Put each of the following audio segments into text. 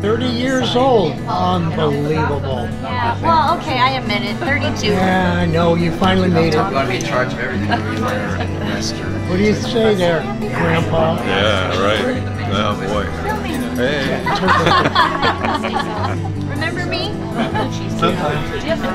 30 years old. Unbelievable. Yeah, well, okay, I admit it. 32. Yeah, I know. You finally made it. I'm going to be in charge of everything you wear. What do you say there, Grandpa? Yeah, right. Oh, boy. Hey. Remember me? Sometimes. Do you have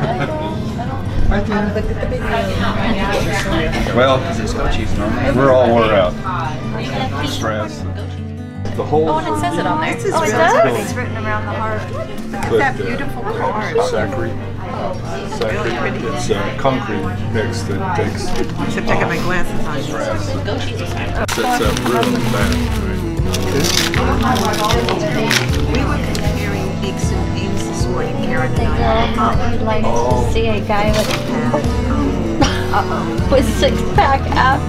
Well, we're all wore out. a Stress. The whole. Oh, and it says it on there. This is Oh, it really does? pretty. It's written around the heart. That beautiful card. Saccharin. It's concrete mix that takes Except I got my glasses on. stress. Sets up really bad. We were comparing aches and pains this morning, Karen and I. You'd like to see a guy with six-pack abs.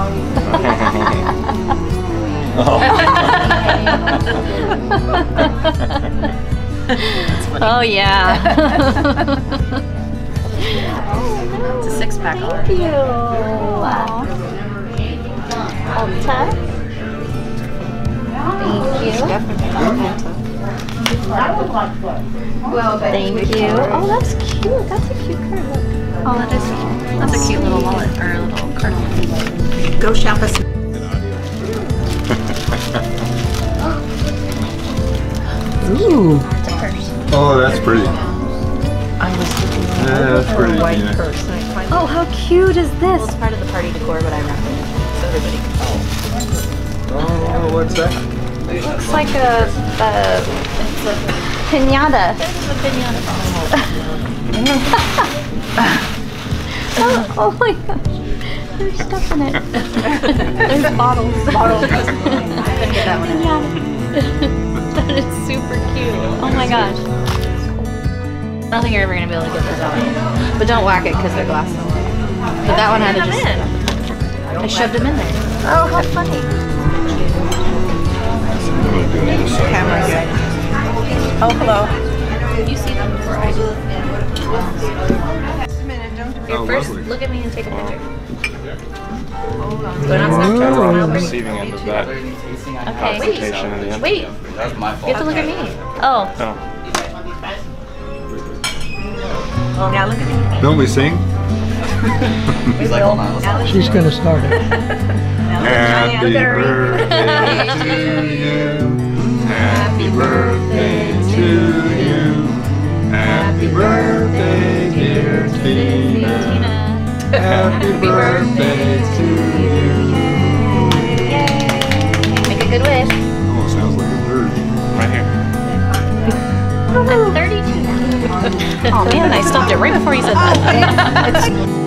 Oh yeah. It's a six-pack. Thank you. Ulta. Thank you. Oh, that's cute. That's a cute card. Look. Oh, that is cute. That's a cute little wallet or a little card. Go shop us. Ooh. It's a purse. Oh, that's pretty. I was looking Yeah, that's pretty. for a white Nina. purse. And I finally Oh, how cute is this? It's part of the party decor, but I wrapped it so everybody can see. Oh, what's that? It looks like a pinata. It's a pinata. Oh my gosh. There's stuff in it. There's bottles. Couldn't get that one in. That is super cute. Oh my gosh. I don't think you're ever going to be able to get this out. But don't whack it because they're glass. But that one had to just... I shoved them in there. Oh, how funny. camera good. Oh, hello. You see them before I do. Just a minute, don't do Here, Oh, first, lovely. look at me and take a picture. Hold on. Go down Snapchat. We're on the receiving end of that Okay, presentation in the end. wait. That's my You have to fault. look at me. Oh. Oh. Now look at me. Don't we sing? He's like, hold on, let's She's going to start it. Happy birthday to you. Happy birthday to you. Happy birthday, dear Tina. Happy birthday to you. Make a good wish. Almost sounds like a bird. Right here. I'm 32 now. Oh man, I stopped it right before you said that.